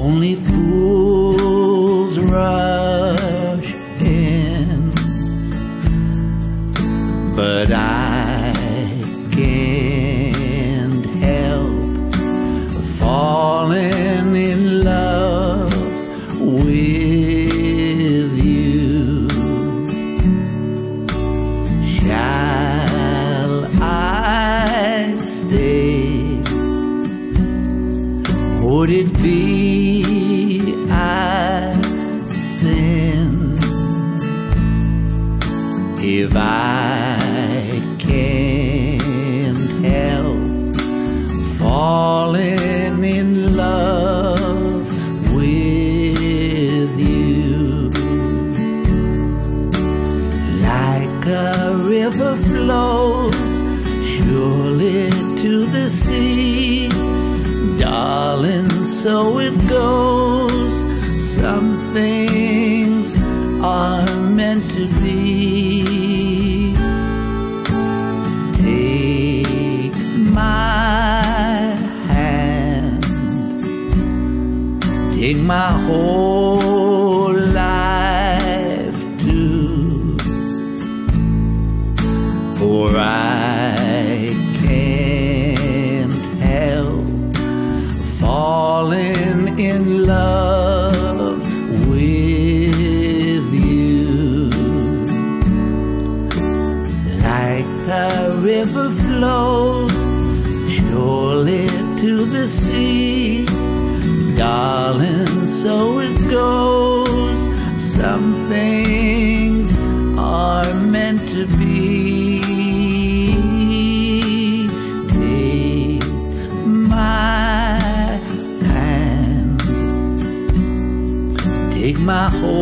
Only fools rush in, but I can't help falling in love with you. Shall I stay? Would it be I sin if I can't help falling in love with you? Like a river flows surely to the sea, darling, so it goes. Some things are meant to be. Take my hand, take my whole life too, for I can't help falling in love with you. Like a river flows surely to the sea, darling, so it goes. Some things are meant to be. Take my hand, take my whole